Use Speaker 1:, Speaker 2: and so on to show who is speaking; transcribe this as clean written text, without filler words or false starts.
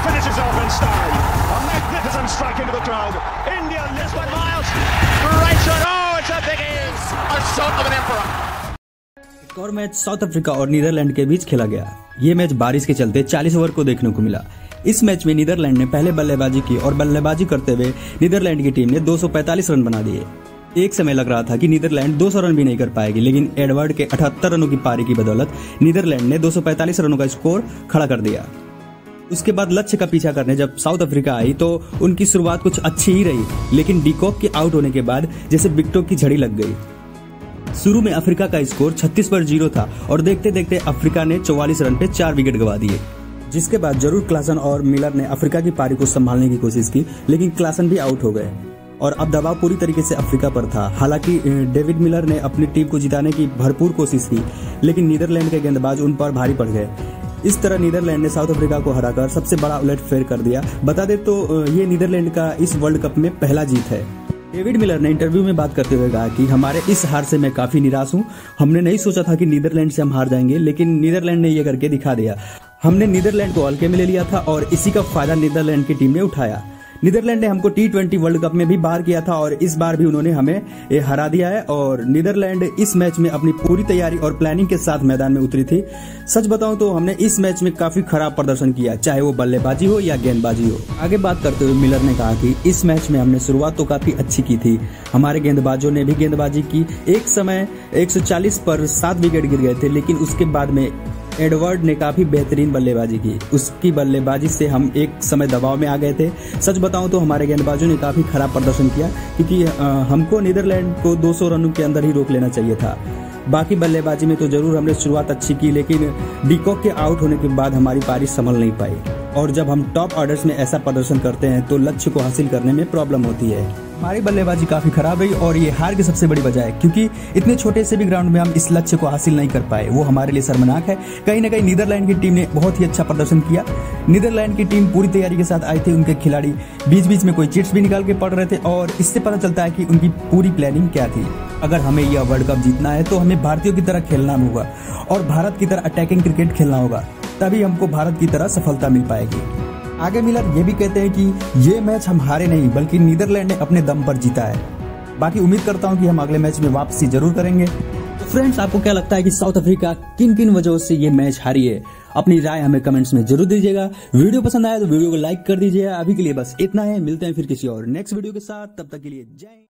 Speaker 1: finishes off in style. A magnificent strike into the crowd. India lives by miles. Right shot. Oh, it's a biggie. A shot of an emperor.
Speaker 2: एक और match South Africa और Netherlands के बीच खेला गया। ये match बारिश के चलते 40 ओवर को देखने को मिला। इस मैच में नीदरलैंड ने पहले बल्लेबाजी की और बल्लेबाजी करते हुए नीदरलैंड की टीम ने 245 रन बना दिए। एक समय लग रहा था कि नीदरलैंड 200 रन भी नहीं कर पाएगी, लेकिन एडवर्ड के 78 रनों की पारी की बदौलत नीदरलैंड ने 245 रनों का स्कोर खड़ा कर दिया। उसके बाद लक्ष्य का पीछा करने जब साउथ अफ्रीका आई तो उनकी शुरुआत कुछ अच्छी ही रही, लेकिन डिकॉक के आउट होने के बाद जैसे विकेटों की झड़ी लग गई। शुरू में अफ्रीका का स्कोर 36 पर 0 था और देखते देखते अफ्रीका ने 44 रन पे 4 विकेट गंवा दिए, जिसके बाद जरूर क्लासन और मिलर ने अफ्रीका की पारी को संभालने की कोशिश की, लेकिन क्लासन भी आउट हो गए और अब दबाव पूरी तरीके से अफ्रीका पर था। हालांकि डेविड मिलर ने अपनी टीम को जिताने की भरपूर कोशिश की, लेकिन नीदरलैंड के गेंदबाज उन पर भारी पड़ गए। इस तरह नीदरलैंड ने साउथ अफ्रीका को हराकर सबसे बड़ा उलटफेर कर दिया। बता दे तो ये नीदरलैंड का इस वर्ल्ड कप में पहला जीत है। डेविड मिलर ने इंटरव्यू में बात करते हुए कहा कि हमारे इस हार से मैं काफी निराश हूं। हमने नहीं सोचा था कि नीदरलैंड से हम हार जाएंगे, लेकिन नीदरलैंड ने ये करके दिखा दिया। हमने नीदरलैंड को हल्के में ले लिया था और इसी का फायदा नीदरलैंड की टीम ने उठाया। नीदरलैंड ने हमको T20 वर्ल्ड कप में भी बाहर किया था और इस बार भी उन्होंने हमें हरा दिया है और नीदरलैंड इस मैच में अपनी पूरी तैयारी और प्लानिंग के साथ मैदान में उतरी थी। सच बताऊं तो हमने इस मैच में काफी खराब प्रदर्शन किया, चाहे वो बल्लेबाजी हो या गेंदबाजी हो। आगे बात करते हुए मिलर ने कहा कि इस मैच में हमने शुरुआत तो काफी अच्छी की थी, हमारे गेंदबाजों ने भी गेंदबाजी की। एक समय 140 पर 7 विकेट गिर गए थे, लेकिन उसके बाद में एडवर्ड ने काफी बेहतरीन बल्लेबाजी की। उसकी बल्लेबाजी से हम एक समय दबाव में आ गए थे। सच बताऊं तो हमारे गेंदबाजों ने काफी खराब प्रदर्शन किया, क्योंकि हमको नीदरलैंड को 200 रनों के अंदर ही रोक लेना चाहिए था। बाकी बल्लेबाजी में तो जरूर हमने शुरुआत अच्छी की, लेकिन डिकॉक के आउट होने के बाद हमारी पारी संभल नहीं पाई और जब हम टॉप ऑर्डर्स में ऐसा प्रदर्शन करते हैं तो लक्ष्य को हासिल करने में प्रॉब्लम होती है। हमारी बल्लेबाजी काफी खराब रही और ये हार की सबसे बड़ी वजह है, क्योंकि इतने छोटे से भी ग्राउंड में हम इस लक्ष्य को हासिल नहीं कर पाए। वो हमारे लिए शर्मनाक है। कहीं ना कहीं नीदरलैंड की टीम ने बहुत ही अच्छा प्रदर्शन किया। नीदरलैंड की टीम पूरी तैयारी के साथ आई थी। उनके खिलाड़ी बीच बीच में कोई चिट्स भी निकाल के पड़ रहे थे और इससे पता चलता है कि उनकी पूरी प्लानिंग क्या थी। अगर हमें यह वर्ल्ड कप जीतना है तो हमें भारतीयों की तरह खेलना होगा और भारत की तरह अटैकिंग क्रिकेट खेलना होगा, तभी हमको भारत की तरह सफलता मिल पाएगी। आगे मिलर ये भी कहते हैं कि ये मैच हम हारे नहीं, बल्कि नीदरलैंड ने अपने दम पर जीता है। बाकी उम्मीद करता हूं कि हम अगले मैच में वापसी जरूर करेंगे। तो फ्रेंड्स, आपको क्या लगता है कि साउथ अफ्रीका किन किन वजहों से ये मैच हारी है? अपनी राय हमें कमेंट्स में जरूर दीजिएगा। वीडियो पसंद आया तो वीडियो को लाइक कर दीजिएगा। अभी के लिए बस इतना है, मिलते हैं फिर किसी और नेक्स्ट वीडियो के साथ। तब तक के लिए जय।